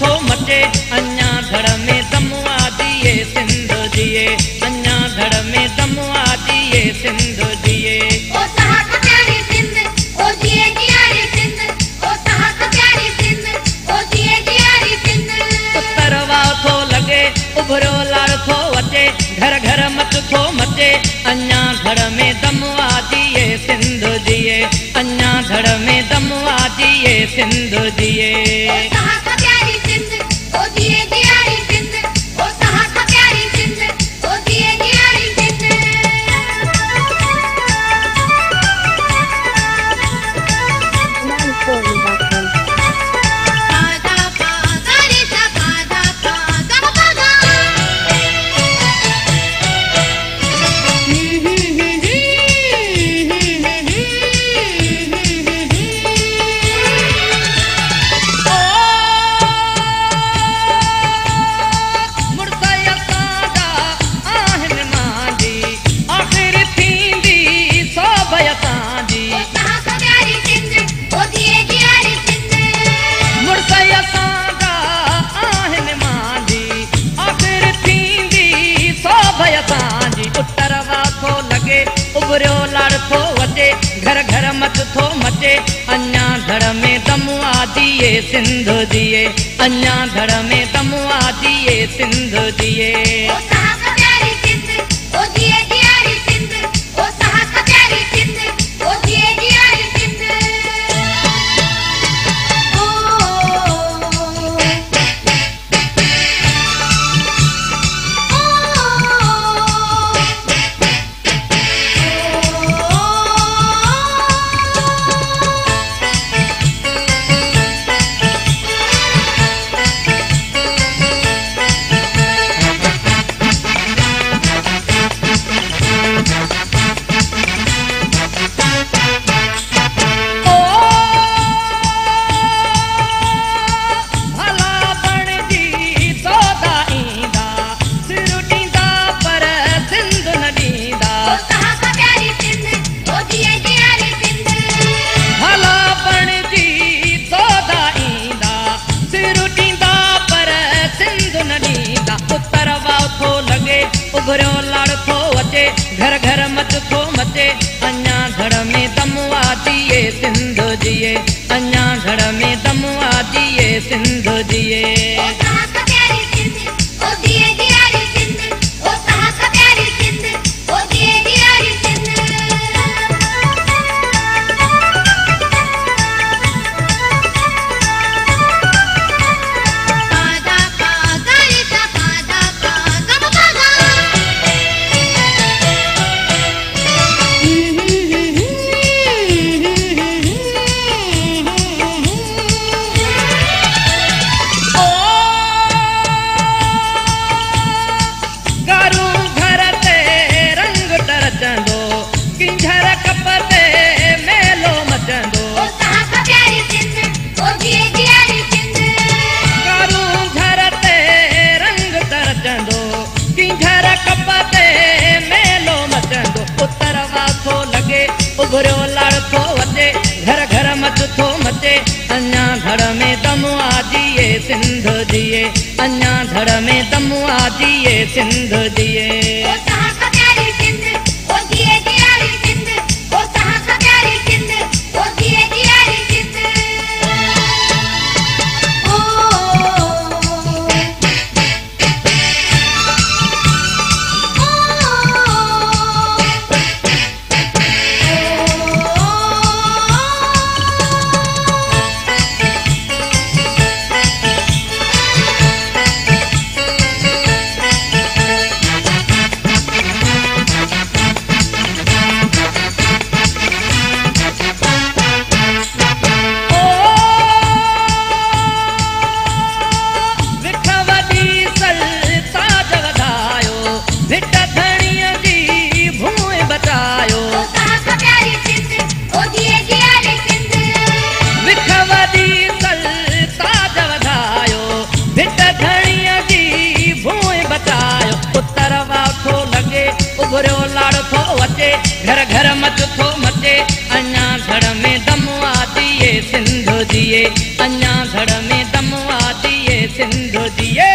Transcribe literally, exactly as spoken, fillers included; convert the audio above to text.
थो मचे अञा धड़ में दम आदिए सिंध जिए अञा धड़ में दम आदिए सिंध जिए ओ साहब प्यारी सिंध ओ जिए जियारी सिंध ओ साहब प्यारी सिंध ओ जिए जियारी सिंध उत्तरवा थो लगे उभरो लाड़ थो वचे घर घर मत थो मचे अञा धड़ में दम आदिए सिंध जिए अञा धड़ में दम आदिए सिंध जिए ओ साहब प्यारी सिंध ओ जिए जियारी सिंध ओ साहब प्यारी सिंध ओ जिए जियारी सिंध पादा पादा रे सा पादा पादा पादा उभरो लाड़ थो वचे घर घर मत थो मचे अञा धड़ में दम आदिए सिंध जिए अञा धड़ में दम आदिए सिंध जिए ओ साहब प्यारी सिंध ओ जिए जियारी सिंध ओ साहब प्यारी सिंध ओ जिए जियारी सिंध उभरो लाड़ थो वचे घर घर मत थो मचे अञा धड़ में दम आदिए सिंध जिए अञा धड़ में दम आदिए सिंध जिए ओ साहब प्यारी सिंध ओ जिए जियारी सिंध ओ साहब प्यारी सिंध ओ जिए जियारी सिंध पादा पादा रे सा पादा पादा पादा किंझर कपते मेलो मचंदो ओ साहब प्यारी सिंध ओ जिए जियारी सिंध कारू झरते रंग तरचंदो किंझर कपते मेलो मचंदो उत्तरवा थो लगे उभरो लाड़ थो वचे घर घर मत थो मचे अञा धड़ में दम आदिए सिंध जिए अञा धड़ में दम आदिए सिंध जिए ओ साहब प्यारी सिंध ओ जिए जियारी सिंध ओ साहब प्यारी सिंध ओ जिए जियारी सिंध उभरो लाड़ थो वचे घर घर मच थो मचे अञा धड़ में दम आदिए सिंध जिए अञा धड़ में दम आदिए जिए